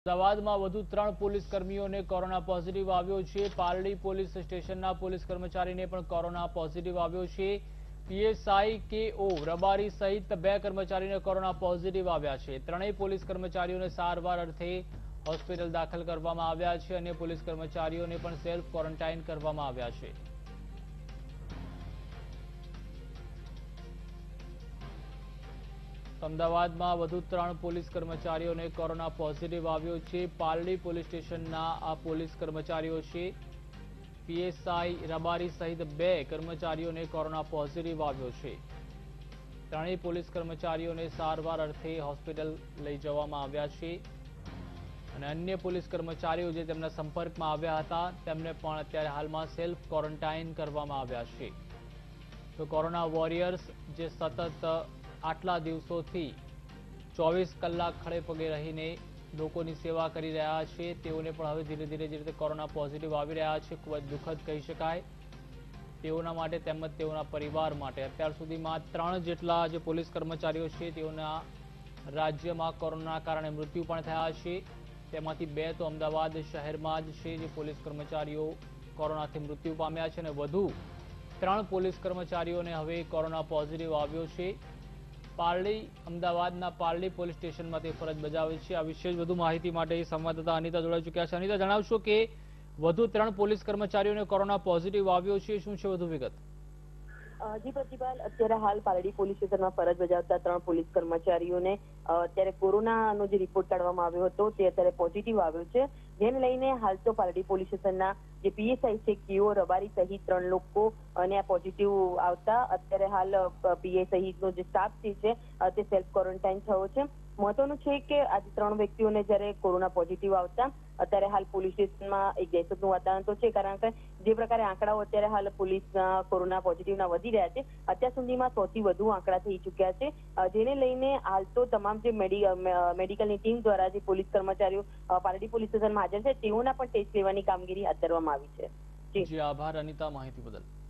અમદાવાદમાં વધુ 3 પોલીસ કર્મીઓને કોરોના પોઝિટિવ આવ્યો છે। પાલડી પોલીસ સ્ટેશનના પોલીસ કર્મચારીને પણ કોરોના પોઝિટિવ આવ્યો છે। પીએસઆઈ કેઓ રબારી સહિત 2 કર્મચારીને કોરોના પોઝિટિવ આવ્યા છે। ત્રણેય પોલીસ કર્મચારીઓને સારવાર અર્થે હોસ્પિટલ દાખલ કરવામાં આવ્યા છે। અન્ય પોલીસ કર્મચારીઓને પણ સેલ્ફ ક્વોરન્ટાઇન કરવામાં આવ્યા છે। અમદાવાદમાં વધુ 3 પોલીસ કર્મચારીઓને કોરોના પોઝિટિવ આવ્યો છે। પાલડી પોલીસ સ્ટેશનના આ પોલીસ કર્મચારીઓ છે। પીએસઆઈ રબારી સહિત 2 કર્મચારીઓને કોરોના પોઝિટિવ આવ્યો છે। ત્રણેય પોલીસ કર્મચારીઓને સારવાર અર્થે હોસ્પિટલ લઈ જવામાં આવ્યા છે અને અન્ય પોલીસ કર્મચારીઓ જે તેમના સંપર્કમાં આવ્યા હતા તેમને પણ અત્યારે હાલમાં સેલ્ફ ક્વોરન્ટાઇન કરવામાં આવ્યા છે। તો કોરોના વોરિયર્સ જે સતત આટલા દિવસોથી 24 કલાક ખડે પગે રહીને લોકોની સેવા કરી રહ્યા છે તેઓને પણ હવે ધીરે ધીરે જે રીતે કોરોના પોઝિટિવ આવી રહ્યા છે ખૂબ જ દુઃખદ કહી શકાય તેઓના માટે તેમજ તેઓના પરિવાર માટે। અત્યાર સુધીમાં 3 જેટલા જે પોલીસ કર્મચારીઓ છે તેઓના રાજ્યમાં કોરોનાના કારણે મૃત્યુ પણ થયા છે। તેમાંથી 2 તો અમદાવાદ શહેરમાં જ છે જે પોલીસ કર્મચારીઓ કોરોનાથી મૃત્યુ પામ્યા છે અને વધુ 3 પોલીસ કર્મચારીઓને હવે કોરોના પોઝિટિવ આવ્યો છે। પાલડી અમદાવાદના પાલડી પોલીસ સ્ટેશનમાં તે ફરજ બજાવે છે। આ વિશે વધુ માહિતી માટે સંવાદદાતા અનિતા જોડાઈ ચૂક્યા છે। અનિતા, જણાવશો કે વધુ 3 પોલીસ કર્મચારીઓને કોરોના પોઝિટિવ આવ્યો છે, શું છે વધુ વિગત? જી પ્રતિભાલ, અત્યારે હાલ પાલડી પોલીસ સ્ટેશનમાં ફરજ બજાવતા 3 પોલીસ કર્મચારીઓને અત્યારે કોરોનાનો જે રિપોર્ટ કાઢવામાં આવ્યો હતો તે અત્યારે પોઝિટિવ આવ્યો છે। જેને લઈને હાલ તો પાલડી પોલીસ સ્ટેશનના જે પીએસઆઈ છે કેઓ રબારી સહિત 3 લોકો અને આ પોઝિટિવ આવતા અત્યારે હાલ પીએસઆઈ નો જે સ્ટાફ છે તે સેલ્ફ ક્વોરન્ટાઇન થયો છે। મહત્વનું છે કે આજે 3 વ્યક્તિઓને જ્યારે કોરોના પોઝિટિવ આવતા અત્યારે હાલ પોલીસ સ્ટેશનમાં એક દહેશતનું વાતાવરણ તો છે, કારણ કે જે પ્રકારે આંકડાઓ અત્યારે હાલ પોલીસના કોરોના પોઝિટિવના વધી રહ્યા છે, અત્યાર સુધીમાં 100 થી વધુ આંકડા થઈ ચૂક્યા છે। જેને લઈને હાલ તો તમામ જે મેડિકલની ટીમ દ્વારા જે પોલીસ કર્મચારીઓ પાલડી પોલીસ સ્ટેશનમાં હાજર છે તેઓના પણ ટેસ્ટ લેવાની કામગીરી હાથ ધરવામાં આવી છે। જી આભાર અનિતા, માહિતી બદલ।